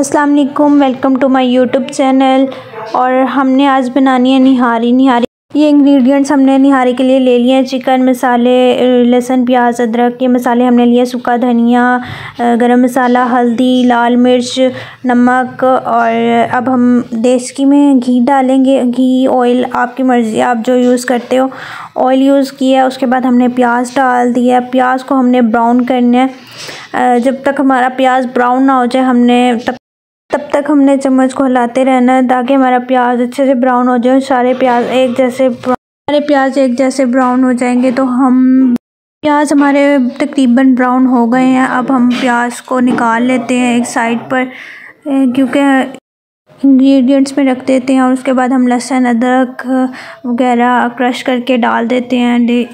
अस्सलाम वालेकुम, welcome to my YouTube channel. और हमने आज बनानी है निहारी। ये इंग्रेडिएंट्स हमने निहारी के लिए ले लिए हैं। चिकन मसाले, लहसुन, प्याज, अदरक के मसाले हमने लिए। सूखा धनिया, गरम मसाला, हल्दी, लाल मिर्च, नमक। और अब हम देसी में घी डालेंगे। घी, ऑयल आपकी मर्ज़ी, आप जो यूज़ करते हो। ऑयल यूज़ किया, उसके बाद हमने प्याज डाल दिया। प्याज को हमने ब्राउन करना है। जब तक हमारा प्याज ब्राउन ना हो जाए तब तक हमने चम्मच को हिलाते रहना है ताकि हमारा प्याज अच्छे से ब्राउन हो जाए। सारे प्याज एक जैसे ब्राउन हो जाएंगे तो प्याज हमारे तकरीबन ब्राउन हो गए हैं। अब हम प्याज को निकाल लेते हैं एक साइड पर, क्योंकि इंग्रेडिएंट्स में रख देते हैं। और उसके बाद हम लहसुन, अदरक वगैरह क्रश करके डाल देते हैं।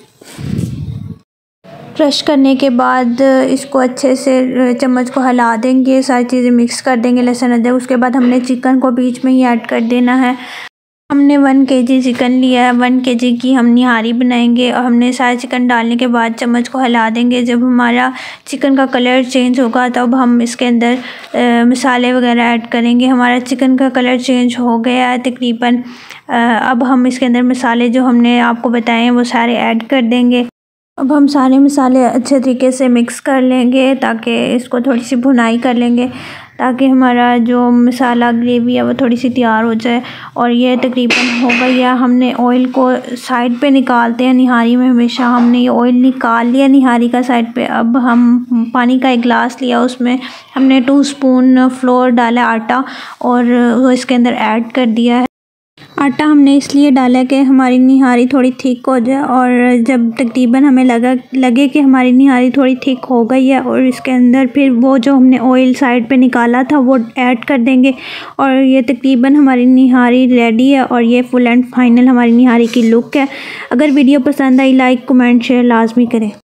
क्रश करने के बाद इसको अच्छे से चम्मच को हिला देंगे, सारी चीज़ें मिक्स कर देंगे, लहसुन, अदरक। उसके बाद हमने चिकन को बीच में ही ऐड कर देना है। हमने 1 kg चिकन लिया है। 1 kg की हम निहारी बनाएंगे। और हमने सारा चिकन डालने के बाद चम्मच को हिला देंगे। जब हमारा चिकन का कलर चेंज होगा तब हम इसके अंदर मसाले वगैरह ऐड करेंगे। हमारा चिकन का कलर चेंज हो गया है तकरीबन। अब हम इसके अंदर मसाले जो हमने आपको बताए हैं वो सारे ऐड कर देंगे। अब हम सारे मसाले अच्छे तरीके से मिक्स कर लेंगे, ताकि इसको थोड़ी सी भुनाई कर लेंगे, ताकि हमारा जो मसाला ग्रेवी है वो थोड़ी सी तैयार हो जाए। और ये तकरीबन हो गई है। हमने ऑयल को साइड पे निकालते हैं निहारी में, हमेशा हमने ये ऑयल निकाल लिया निहारी का साइड पे। अब हम पानी का एक गिलास लिया, उसमें हमने 2 स्पून फ्लोर डाला, आटा, और वो इसके अंदर ऐड कर दिया है। आटा हमने इसलिए डाला कि हमारी निहारी थोड़ी थिक हो जाए। और जब तकरीबन हमें लगे कि हमारी निहारी थोड़ी थिक हो गई है, और इसके अंदर फिर वो जो हमने ऑयल साइड पे निकाला था वो ऐड कर देंगे। और ये तकरीबन हमारी निहारी रेडी है। और ये फुल एंड फाइनल हमारी निहारी की लुक है। अगर वीडियो पसंद आई, लाइक, कमेंट, शेयर लाजमी करें।